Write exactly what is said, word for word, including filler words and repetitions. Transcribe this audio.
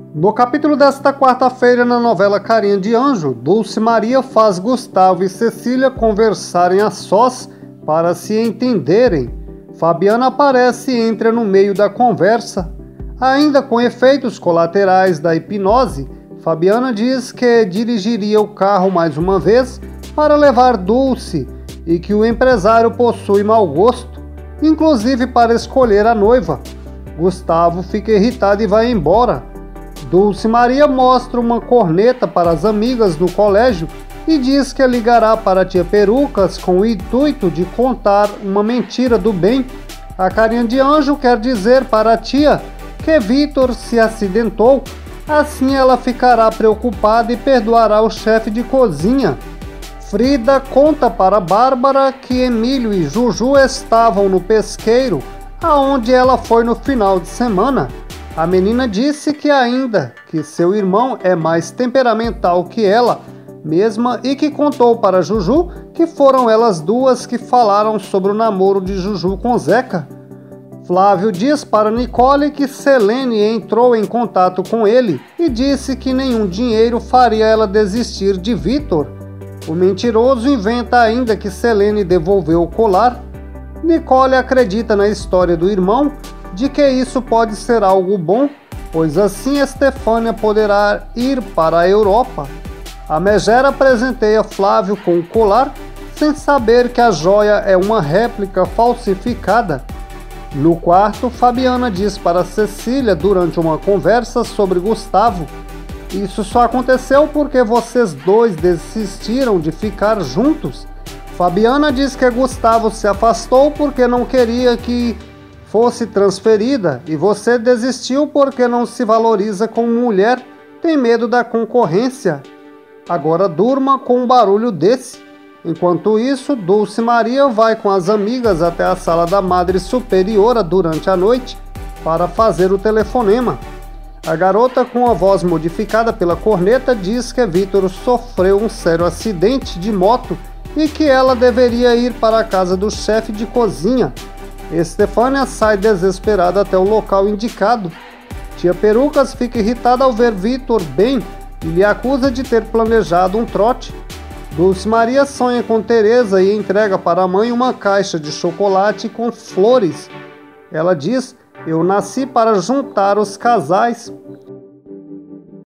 No capítulo desta quarta-feira, na novela Carinha de Anjo, Dulce Maria faz Gustavo e Cecília conversarem a sós para se entenderem. Fabiana aparece e entra no meio da conversa. Ainda com efeitos colaterais da hipnose, Fabiana diz que dirigiria o carro mais uma vez para levar Dulce e que o empresário possui mau gosto, inclusive para escolher a noiva. Gustavo fica irritado e vai embora. Dulce Maria mostra uma corneta para as amigas no colégio e diz que ligará para a tia Perucas com o intuito de contar uma mentira do bem. A Carinha de Anjo quer dizer para a tia que Vitor se acidentou, assim ela ficará preocupada e perdoará o chefe de cozinha. Frida conta para Bárbara que Emílio e Juju estavam no pesqueiro, aonde ela foi no final de semana. A menina disse que ainda que seu irmão é mais temperamental que ela mesma e que contou para Juju que foram elas duas que falaram sobre o namoro de Juju com Zeca. Flávio diz para Nicole que Selene entrou em contato com ele e disse que nenhum dinheiro faria ela desistir de Vitor. O mentiroso inventa ainda que Selene devolveu o colar. Nicole acredita na história do irmão, de que isso pode ser algo bom, pois assim Estefânia poderá ir para a Europa. A Megera presenteia Flávio com o colar, sem saber que a joia é uma réplica falsificada. No quarto, Fabiana diz para Cecília durante uma conversa sobre Gustavo: "Isso só aconteceu porque vocês dois desistiram de ficar juntos." Fabiana diz que Gustavo se afastou porque não queria que fosse transferida e você desistiu porque não se valoriza como mulher, tem medo da concorrência. Agora durma com um barulho desse. Enquanto isso, Dulce Maria vai com as amigas até a sala da Madre Superiora durante a noite para fazer o telefonema. A garota, com a voz modificada pela corneta, diz que Vitor sofreu um sério acidente de moto e que ela deveria ir para a casa do chefe de cozinha. Estefânia sai desesperada até o local indicado. Tia Perucas fica irritada ao ver Vitor bem e lhe acusa de ter planejado um trote. Dulce Maria sonha com Teresa e entrega para a mãe uma caixa de chocolate com flores. Ela diz: "Eu nasci para juntar os casais."